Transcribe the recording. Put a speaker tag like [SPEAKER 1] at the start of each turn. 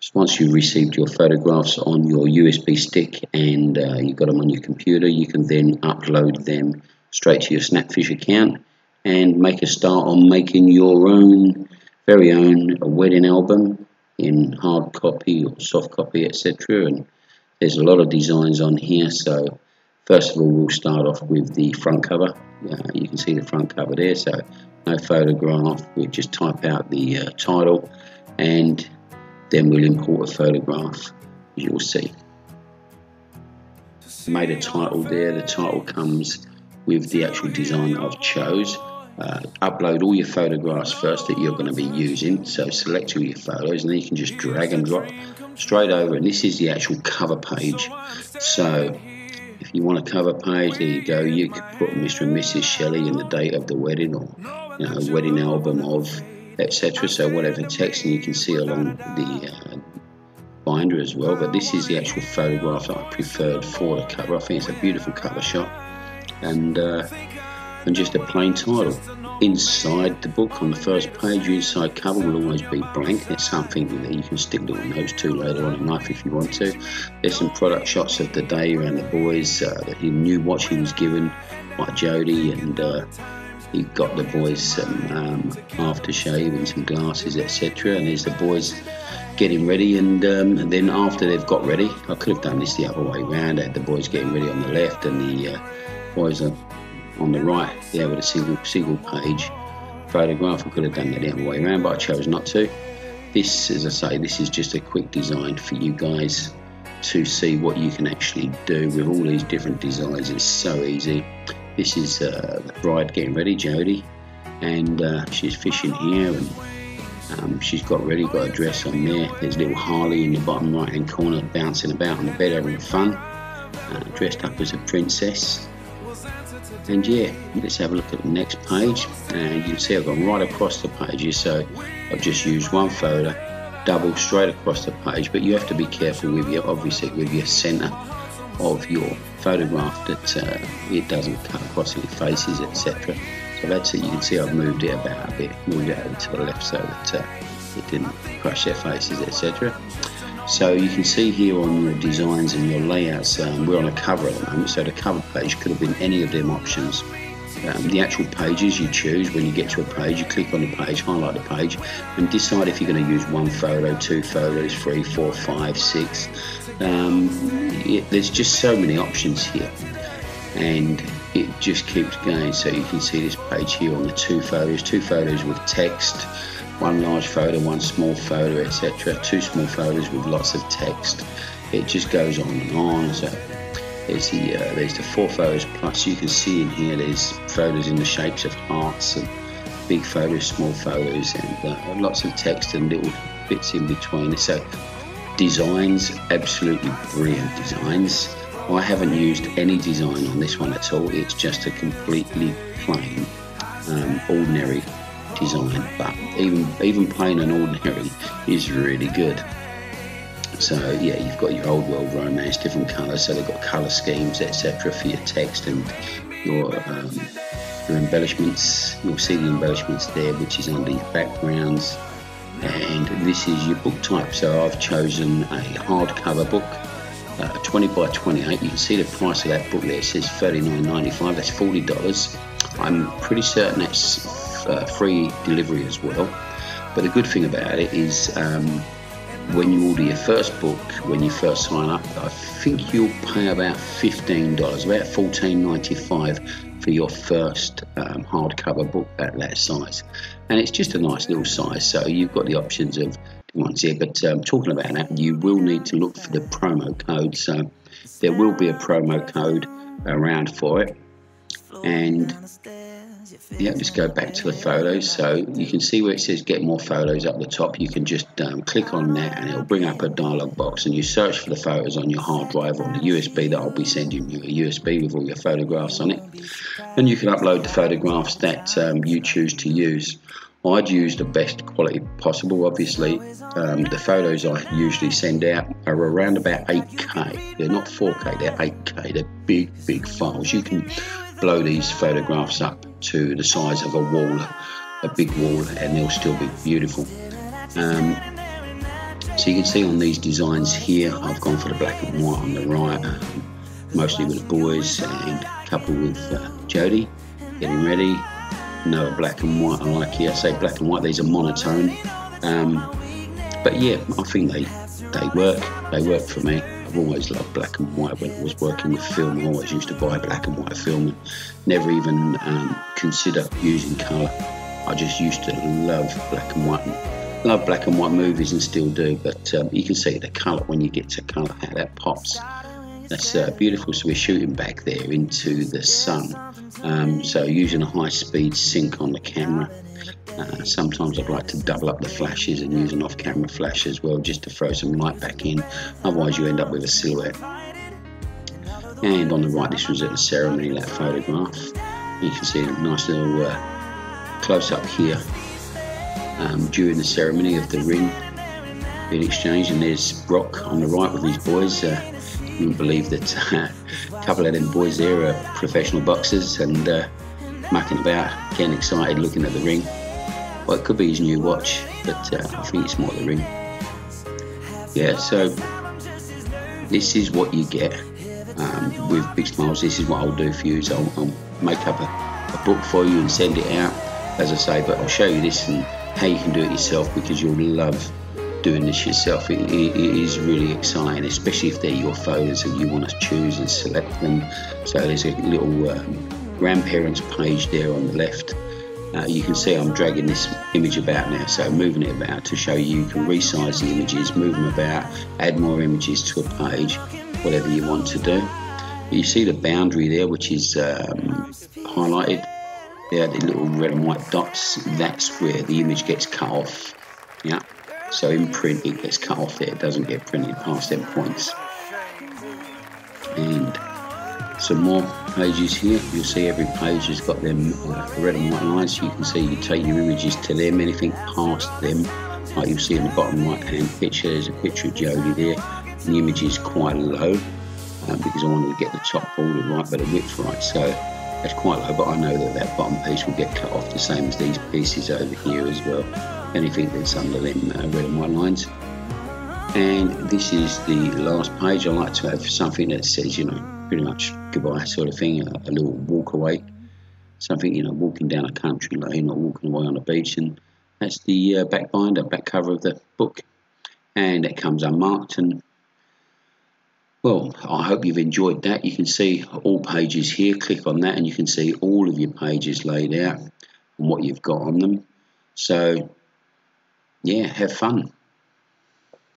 [SPEAKER 1] Once you've received your photographs on your USB stick and you've got them on your computer, you can then upload them straight to your Snapfish account and make a start on making your very own wedding album in hard copy or soft copy, etc. And there's a lot of designs on here. So first of all, we'll start off with the front cover. You can see the front cover there, so no photograph. We'll just type out the title, and then we'll import a photograph, as you'll see. Made a title there. The title comes with the actual design that I've chose. Upload all your photographs first that you're going to be using, so select all your photos, and then you can just drag and drop straight over, and this is the actual cover page. So if you want a cover page, there you go. You could put Mr. and Mrs. Shelley and the date of the wedding, or wedding album of, etc. So whatever text, and you can see along the binder as well. But this is the actual photograph that I preferred for the cover. I think it's a beautiful cover shot, and just a plain title. Inside the book, on the first page, your inside cover will always be blank. It's something that you can stick little notes to later on in life if you want to. There's some product shots of the day around the boys, that he knew what he was given by Jodie, and he got the boys some aftershave and some glasses, etc. And there's the boys getting ready, and then after they've got ready, I could have done this the other way around. I had the boys getting ready on the left and the boys on the right there with a single page photograph. I could have done that the other way around, but I chose not to. This, as I say, this is just a quick design for you guys to see what you can actually do with all these different designs. It's so easy. This is the bride getting ready, Jodie, and she's fishing here, and she's got ready, got a dress on there. There's little Harley in the bottom right hand corner bouncing about on the bed having fun, dressed up as a princess. And yeah, let's have a look at the next page, and you can see I've gone right across the pages, so I've just used one photo, double straight across the page. But you have to be careful with your centre of your photograph, that it doesn't cut across any faces, etc. So that's it. You can see I've moved it about a bit, moved it over to the left so that it didn't crush their faces, etc. So you can see here on your designs and your layouts, we're on a cover at the moment, so the cover page could have been any of them options. The actual pages you choose, when you get to a page, you click on the page, highlight the page, and decide if you're going to use one photo, two photos, 3, 4, 5, 6. There's just so many options here, and it just keeps going. So you can see this page here on the two photos with text, one large photo, one small photo, etc. Two small photos with lots of text. It just goes on and on. So there's the 4 photos plus. You can see in here there's photos in the shapes of hearts, and big photos, small photos, and lots of text and little bits in between. So designs, absolutely brilliant designs. I haven't used any design on this one at all. It's just a completely plain, ordinary design, but even plain and ordinary is really good. So yeah, you've got your old world romance, different colours, so they've got colour schemes, etc. for your text and your embellishments. You'll see the embellishments there, which is under your backgrounds. And this is your book type, so I've chosen a hardcover book, 20 by 28. You can see the price of that book there. It says $39.95. That's $40. I'm pretty certain that's free delivery as well. But the good thing about it is, when you order your first book, when you first sign up, I think you'll pay about $15, about $14.95 for your first hardcover book at that size. And it's just a nice little size, so you've got the options of ones here. But talking about that, you will need to look for the promo code. So there will be a promo code around for it. And yeah, just go back to the photos. So you can see where it says get more photos up the top. You can just click on that, and it'll bring up a dialog box, and you search for the photos on your hard drive or on the USB that I'll be sending you, a USB with all your photographs on it. And you can upload the photographs that you choose to use. I'd use the best quality possible, obviously. The photos I usually send out are around about 8K. They're not 4K, they're 8K. They're big files. You can blow these photographs up to the size of a wall, a big wall, and they'll still be beautiful. So So you can see on these designs here, I've gone for the black and white on the right, mostly with the boys, and a couple with Jodie getting ready. Another black and white I like here. I say black and white, these are monotone. But yeah, I think they work. They work for me. I've always loved black and white. When I was working with film, I always used to buy black and white film and never even consider using colour. I just used to love black and white. Love black and white movies and still do, but you can see the colour when you get to colour, how that pops. That's beautiful. So we're shooting back there into the sun. So using a high-speed sync on the camera. Sometimes I'd like to double up the flashes and use an off-camera flash as well, just to throw some light back in. Otherwise you end up with a silhouette. And on the right, this was at the ceremony, that photograph. You can see a nice little close-up here during the ceremony of the ring being exchanged. And there's Brock on the right with his boys. You wouldn't believe that a couple of them boys there are professional boxers and mucking about, getting excited, looking at the ring. Well, it could be his new watch, but I think it's more the ring. Yeah, so this is what you get with Big Smiles. This is what I'll do for you. So I'll make up a book for you and send it out, as I say, but I'll show you this and how you can do it yourself, because you'll love doing this yourself. It is really exciting, especially if they're your photos and you want to choose and select them. So there's a little grandparents page there on the left. You can see I'm dragging this image about now, so moving it about to show you can resize the images, move them about, add more images to a page, whatever you want to do. You see the boundary there, which is highlighted there, the little red and white dots. That's where the image gets cut off. Yeah, so in print it gets cut off there, it doesn't get printed past them points. And some more pages here. You'll see every page has got them red and white lines, so you can see you take your images to them, anything past them, like you'll see in the bottom right hand picture, there's a picture of Jodie there, and the image is quite low because I wanted to get the top border right but the width right, so that's quite low, but I know that that bottom piece will get cut off the same as these pieces over here as well, anything that's under them red and white lines. And this is the last page. I like to have something that says, you know, pretty much goodbye sort of thing, a little walk away, something, you know, walking down a country lane or walking away on a beach, and that's the back binder, back cover of the book, and it comes unmarked. And well, I hope you've enjoyed that. You can see all pages here, click on that and you can see all of your pages laid out and what you've got on them. So yeah, have fun.